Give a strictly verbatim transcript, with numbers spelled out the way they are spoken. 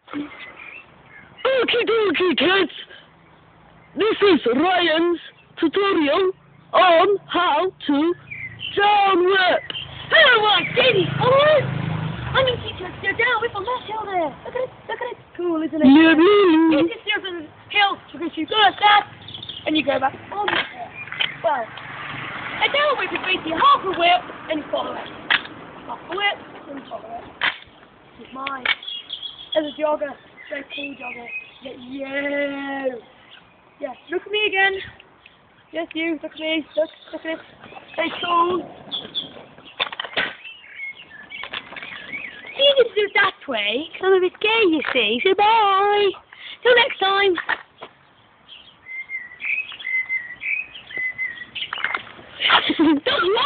Okie dokie, kids. This is Ryan's tutorial on how to downwhip. Oh my goodness, boys! I'm going to teach you how to do a downwhip on that hill there. Look at it, look at it. Cool, isn't it? Yeah, yeah. You just steer from the hill, because you go like that, and you go back on the hill. Well, a downwhip is basically half a whip, and you follow it. Half a whip, and you follow it. This is mine. As a jogger, very cool jogger. Yeah, you. Yeah, look at me again. Yes, you, look at me. Look, look at it. Very cool. You need to do it that way, because I'm a bit gay, you see. So bye. Till next time. Don't